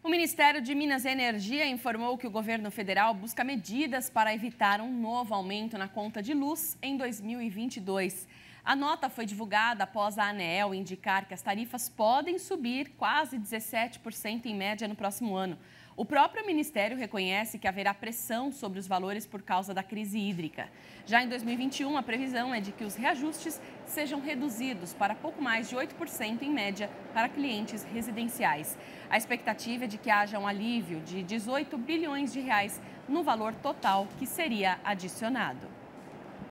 O Ministério de Minas e Energia informou que o governo federal busca medidas para evitar um novo aumento na conta de luz em 2022. A nota foi divulgada após a ANEEL indicar que as tarifas podem subir quase 17% em média no próximo ano. O próprio Ministério reconhece que haverá pressão sobre os valores por causa da crise hídrica. Já em 2021, a previsão é de que os reajustes sejam reduzidos para pouco mais de 8% em média para clientes residenciais. A expectativa é de que haja um alívio de 18 bilhões de reais no valor total que seria adicionado.